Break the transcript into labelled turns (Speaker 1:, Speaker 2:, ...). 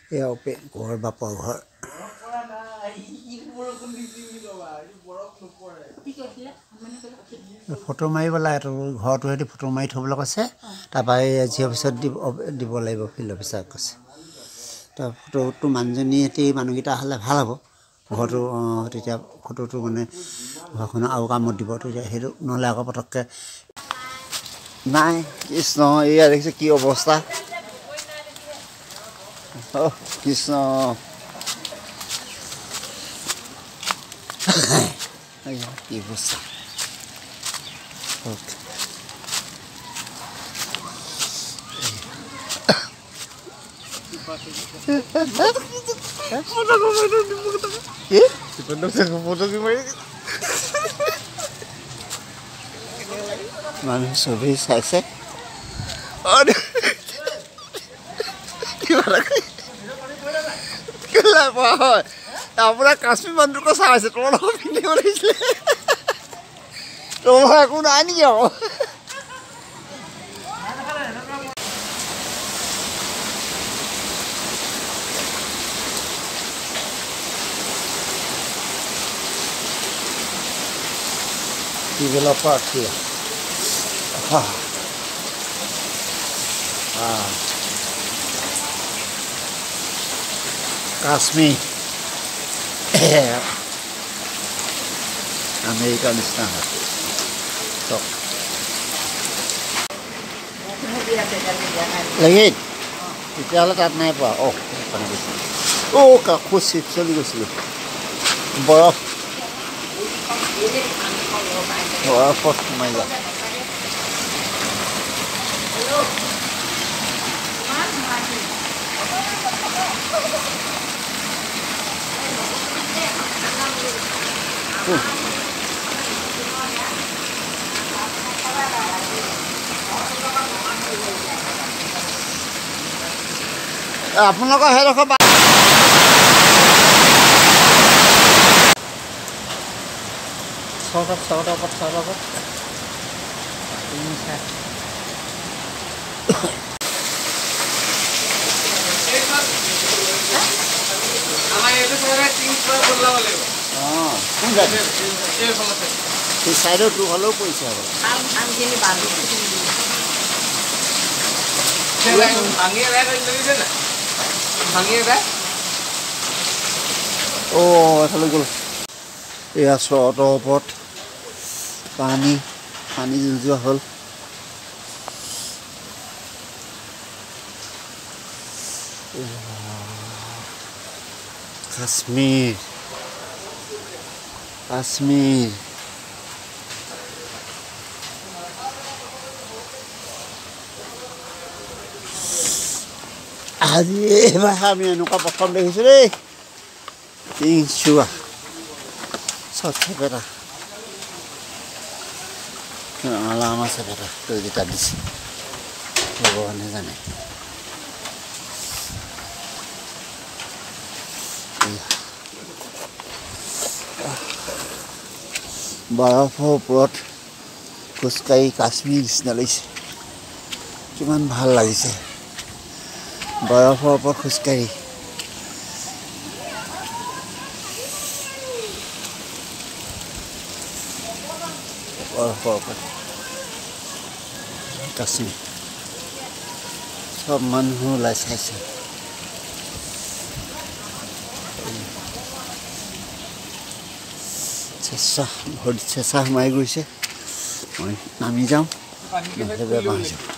Speaker 1: এয়া ওপে ঘৰ বাপৰ ঘৰ ফটো মাৰিবলৈ ঘৰটো সিহঁতি ফটো মাৰি থ'বলৈ কৈছে তাৰপৰা এই জি অফিচত দিব লাগিব ফিল্ড অফিচাৰক কৈছে তাৰ ফটোটো মানুহজনী সিহঁতি মানুহকেইটা হ'লে ভাল হ'ব ঘৰটো তেতিয়া ফটোটো মানে ঘৰখনৰ আৰু কামত দিব তেতিয়া সেইটো নহ'লে আকৌ পটককৈ নাই কৃষ্ণ এয়া দেখিছে কি অৱস্থা কৃষ্ণ কি অৱস্থা মানুহ ছবি চাইছে আপোনাৰ কাশ্মীৰ মানুহটোকো চাই আছে তোমাৰ লগত পিন্ধিব লাগিছিলে তোমাৰ একো নাই নেকি আকৌ developer here. Kashmir. American standard. So. Lagi. Kita lihat naik apa? Oh, oh, kakusip sekali sekali. Borok. Oh, first my God. আপোনালোকৰ হে ৰখ Sodok. Ini saya. Ini saya tinggal bola boleh. Oh, enggak. Di side tu kalau pun saya. Am gini bantu. Angin ada di sana. Angin ada. Oh, kalau gul. Ya soto pot. Pani juga hol. Kashmir. Adi, kami anuka pakam deh sini. Insya. Satu pera. Lama sepeda tu kita di sini. Bawa ni sana. Barafo plot kuskai Kashmir senalis. Cuman bahal lagi sih. Barafo plot kuskai. Kashmir. सब মানুহ লাই চাইছে চেঁচা মাৰি গৈছে মই নামি যাওঁ নহ'লে বেয়া পাইছোঁ